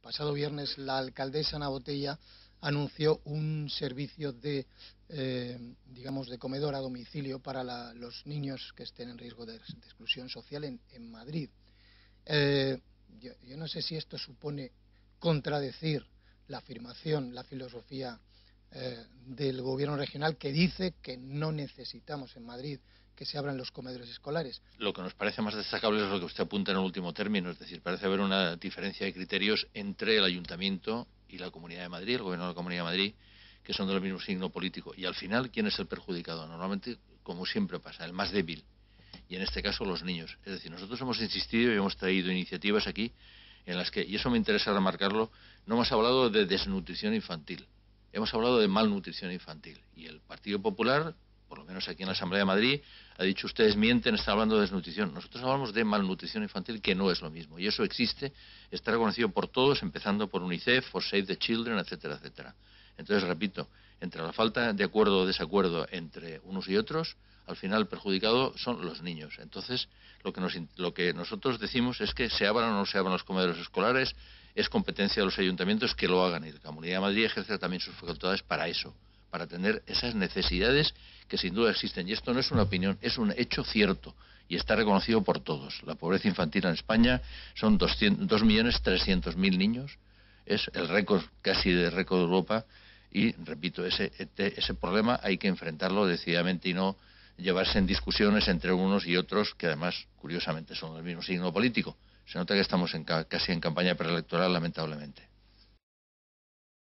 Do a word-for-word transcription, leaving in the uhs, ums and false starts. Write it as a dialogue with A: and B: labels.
A: pasado viernes la alcaldesa Ana Botella anunció un servicio de, eh, digamos, de comedor a domicilio para la, los niños que estén en riesgo de, de exclusión social en, en Madrid. Eh, yo, yo no sé si esto supone contradecir la afirmación, la filosofía eh, del gobierno regional, que dice que no necesitamos en Madrid que se abran los comedores escolares.
B: Lo que nos parece más destacable es lo que usted apunta en el último término, es decir, parece haber una diferencia de criterios entre el Ayuntamiento y la Comunidad de Madrid, el Gobierno de la Comunidad de Madrid, que son del mismo signo político. Y al final, ¿quién es el perjudicado? Normalmente, como siempre pasa, el más débil. Y en este caso, los niños. Es decir, nosotros hemos insistido y hemos traído iniciativas aquí en las que, y eso me interesa remarcarlo, no hemos hablado de desnutrición infantil, hemos hablado de malnutrición infantil. Y el Partido Popular, por lo menos aquí en la Asamblea de Madrid, ha dicho: ustedes mienten, están hablando de desnutrición. Nosotros hablamos de malnutrición infantil, que no es lo mismo. Y eso existe, está reconocido por todos, empezando por UNICEF, por Save the Children, etcétera, etcétera. Entonces, repito, entre la falta de acuerdo o desacuerdo entre unos y otros, al final el perjudicado son los niños. Entonces, lo que, nos, lo que nosotros decimos es que se abran o no se abran los comedores escolares, es competencia de los ayuntamientos que lo hagan. Y la Comunidad de Madrid ejerce también sus facultades para eso, para atender esas necesidades que sin duda existen. Y esto no es una opinión, es un hecho cierto y está reconocido por todos. La pobreza infantil en España son dos millones trescientos mil niños, es el récord, casi de récord de Europa, y repito, ese, ese problema hay que enfrentarlo decididamente y no llevarse en discusiones entre unos y otros, que además, curiosamente, son del mismo signo político. Se nota que estamos en, casi en campaña preelectoral, lamentablemente.